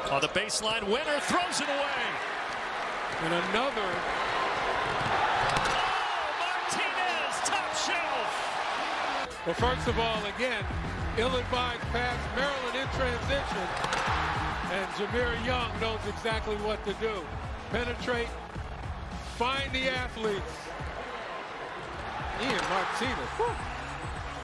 On the baseline, winner throws it away. And another. Oh, Martinez, top shelf. Well, first of all, again, ill-advised pass, Maryland in transition. And Jahmir Young knows exactly what to do. Penetrate, find the athletes. Martinez. Whew.